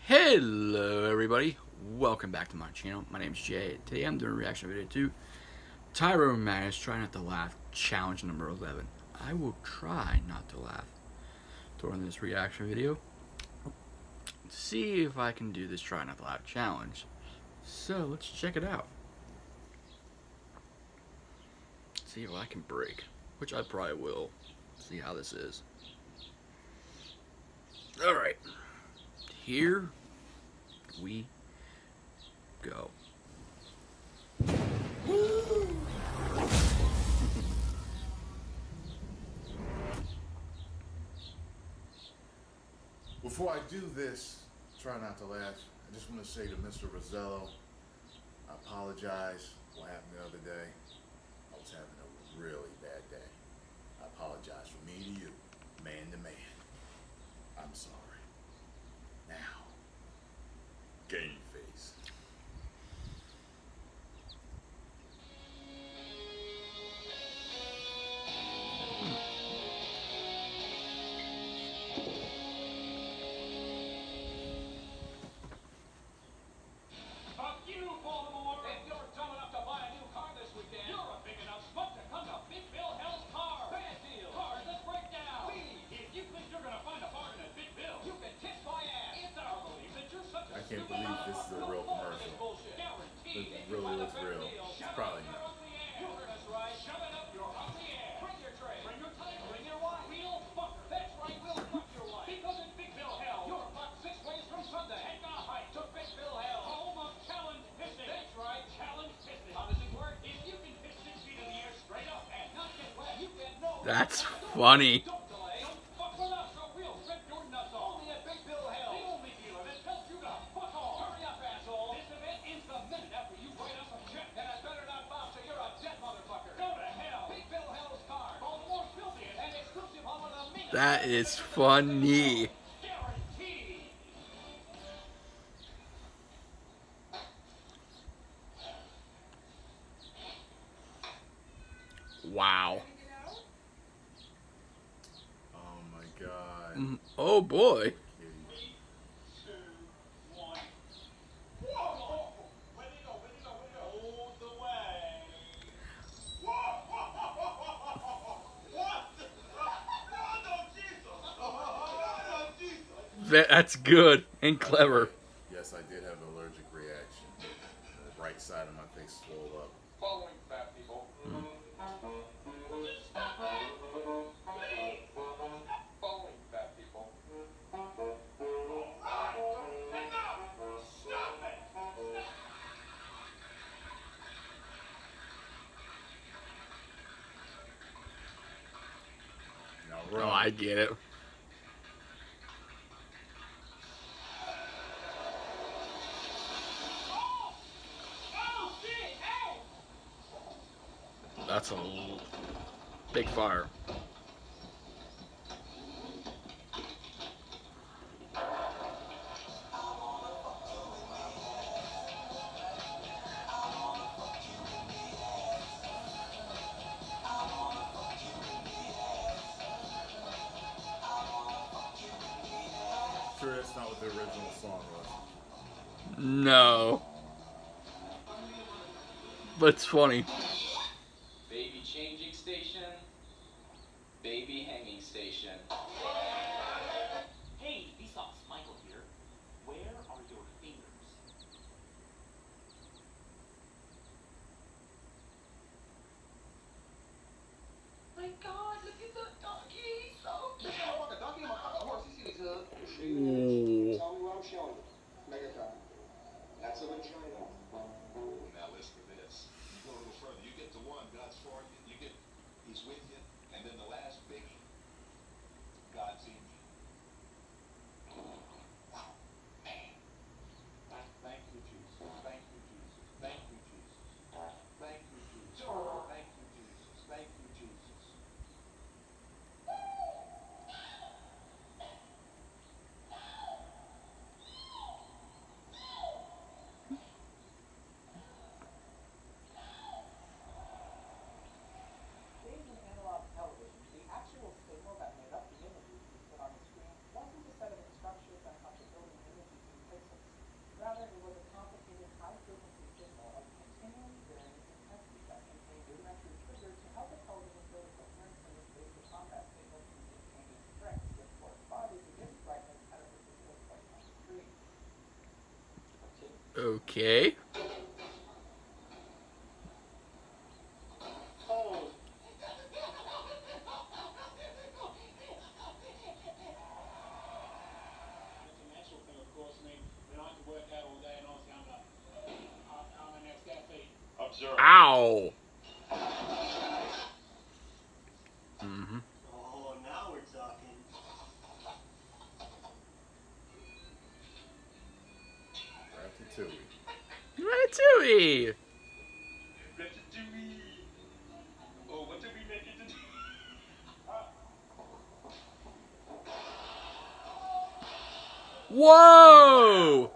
Hello everybody, welcome back to my channel. My name is Jay. Today I'm doing a reaction video to Tyrone Magnus Try Not to Laugh challenge number 11. I will try not to laugh during this reaction video to see if I can do this Try Not to Laugh challenge. So let's check it out. See if I can break, which I probably will. See how this is. Alright, here we go. Before I do this, try not to laugh, I just want to say to Mr. Rosello, I apologize for what happened the other day. I was having a really bad day. I apologize from me to you, man to man. I'm sorry. Now, game face. I can't believe this is a real commercial. It really looks real. It's probably not. That's funny. That is funny. Wow. Oh my God. Oh boy. That's good and clever. Yes, I did have an allergic reaction. The right side of my face swelled up. Following fat people. Following fat people. Stop it! Now Oh, run. I get it. That's a big fire. Sure, that's not what the original song was. No. But it's funny. Baby changing station. Baby hanging station. Hey, Vsauce, Michael here. Where are your fingers? My God, look at the donkey. So cute. Ooh. Tell me what I'm showing you. Make a copy. That's a vagina. Now listen to this. You go a little further. You get to one, God's for you. You get, He's with you. And then the last biggie, God's in you. Wow, man. Thank you, Jesus. Thank you, Jesus. Thank you, Jesus. Thank you, Jesus. Thank you, Jesus. Thank you, Jesus. Days in analog television, the actual signal that made up the images is put Okay. Oh. That's a natural thing, of course. I mean, we don't have to work out all day, and obviously I'm an ex-athlete. Observe. Ow. Mm-hmm. Oh, now we're talking. Ratatouille. Ratatouille. Ratatouille. Oh, what did we make it today? Whoa.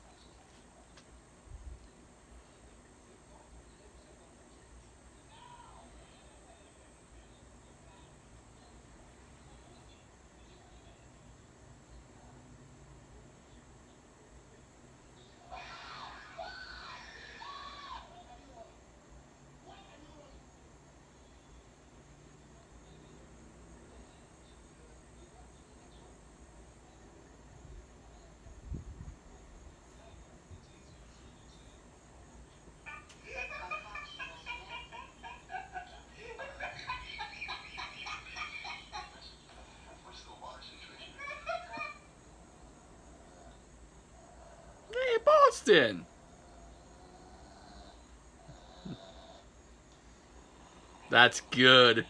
Hey, Boston. That's good.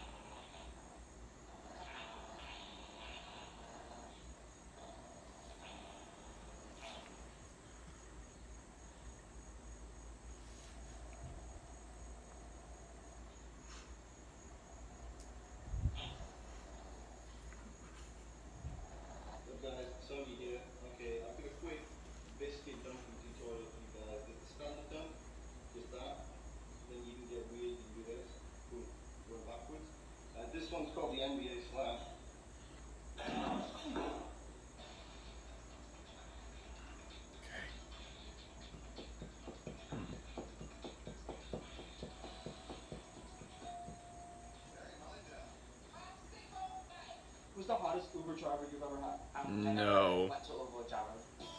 Look guys, Sony here. Okay, I've got a quick biscuit dumping tutorial for you guys. There's the standard dump, just that. Then you can get weird, you can do this. Boom, go backwards. This one's called the NBA Slam. Who's the hottest Uber driver you've ever had? No. What's Uber driver?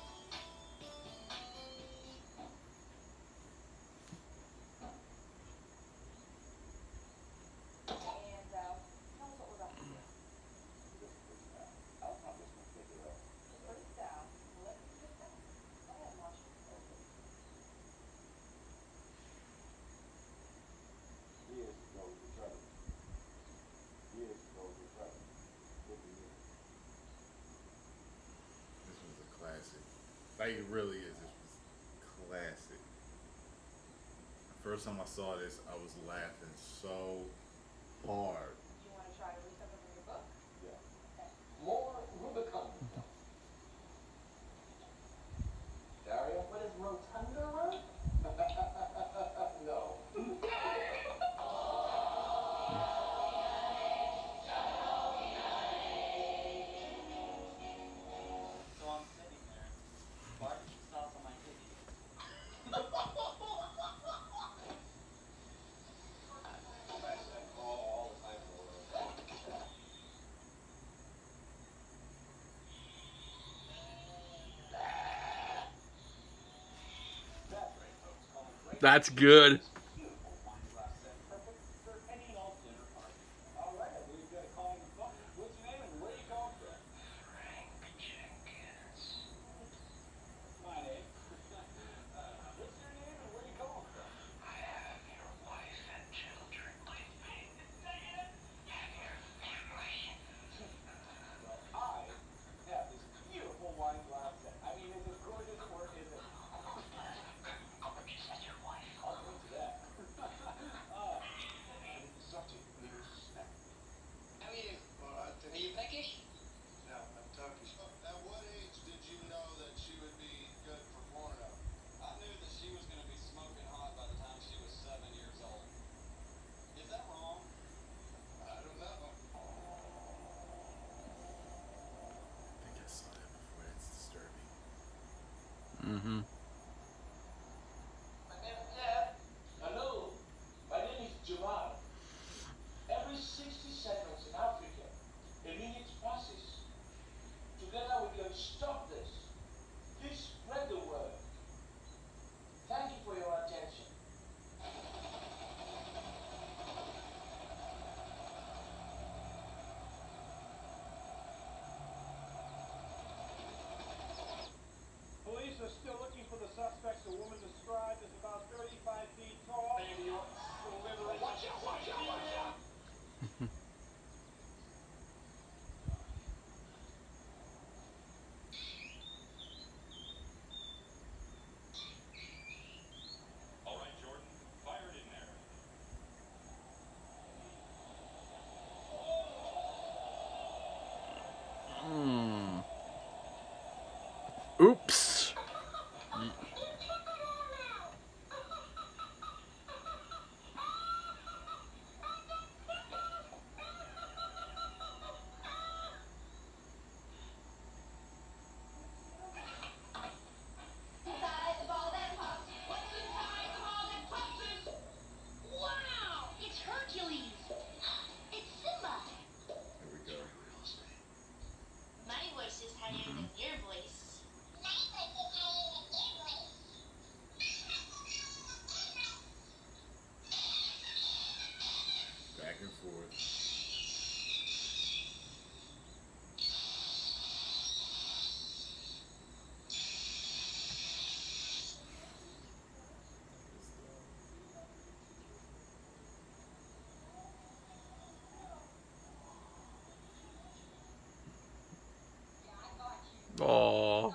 Years ago, we tried it. Years ago, we tried it. This was a classic. Like it really is. This was classic. The first time I saw this, I was laughing so hard. Do you want to try to read something from your book? Yeah. More Rubicon. Daria? What is Rotunda Road? No. So I'm sitting there, barbecue sauce on my titty. All the time for That's good. Beautiful wine glass set, perfect for any and all dinner party. All right, I believe you've got a call on the phone. What's your name and where are you calling from? Frank Jenkins. My name. What's your name and where are you calling from? I have your wife and children with me. Have your family. Well, I have this beautiful wine glass set. I mean, is it gorgeous or is it? Gorgeous as your wife. I'll go to that. Exotic new snack. How are you? Alright. Are you Peckish? No, I'm Turkish. At what age did you know that she would be good for porno? I knew that she was going to be smoking hot by the time she was 7 years old. Is that wrong? I don't know. I think I saw that before. That's disturbing. Mm-hmm. Hello, my name is Jamal. Every 60 seconds in Africa, a minute passes. Together we can stop this. Please spread the word. Oops. Wow! It's Hercules! It's Simba! Here we go. My voice is higher than your voice. Back and forth. Oh.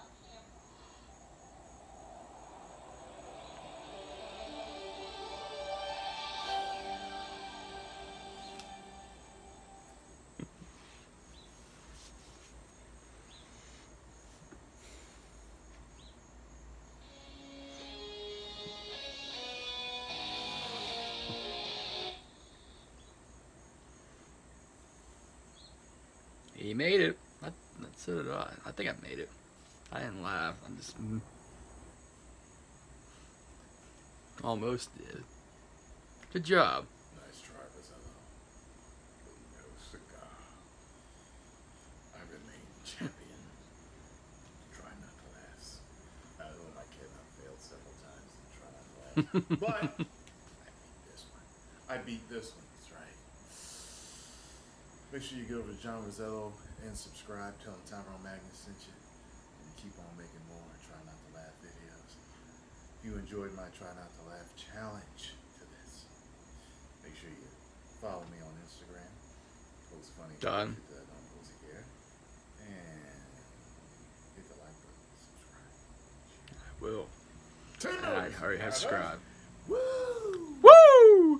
He made it. So did I. I think I made it. I didn't laugh. I just almost did. Good job. Nice try, Rosello. But no cigar. I remain champion. Try not to laugh. I know my kid I failed several times to try not to laugh. But I beat this one. That's right. Make sure you go over to John Rosello and subscribe. Tell him Tyrone Magnus sent you. And keep on making more Try Not to Laugh videos. If you enjoyed my Try Not to Laugh challenge to this, make sure you follow me on Instagram. Post funny Done. shit that I don't post here. And hit the like button. Subscribe. I will. I already have subscribed. Woo! Woo!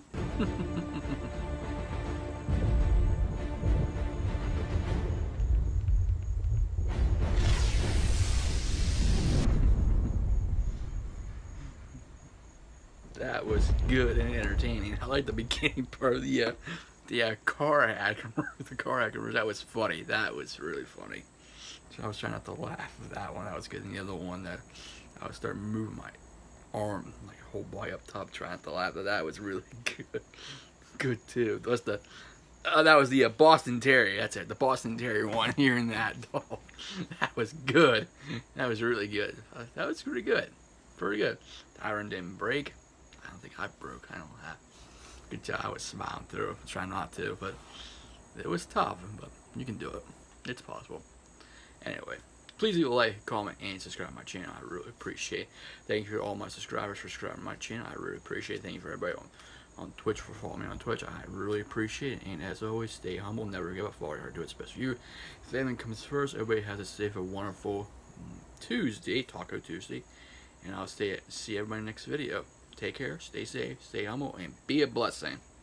That was good and entertaining. I like the beginning part of the car ad the car ad commercial. That was funny. That was really funny. So I was trying not to laugh at that one. That was good. And the other one that I was starting moving my arm, like a whole body up top, trying not to laugh. But that was really good. Good too. That's the that was the Boston Terrier. That's it. The Boston Terrier one. Hearing that dog. That was good. That was really good. That was pretty good. Pretty good. Tyrone didn't break. I don't think I broke. I don't have. Good job. I was smiling through. Trying not to, but it was tough. But you can do it. It's possible. Anyway, please leave a like, comment, and subscribe to my channel. I really appreciate it. Thank you to all my subscribers for subscribing to my channel. I really appreciate it. Thank you for everybody on Twitch for following me on Twitch. I really appreciate it. And as always, stay humble. Never give up. Follow your heart. Do what's best for you. Family comes first. Everybody has a safe and wonderful Tuesday, Taco Tuesday. And I'll see everybody in the next video. Take care, stay safe, stay humble, and be a blessing.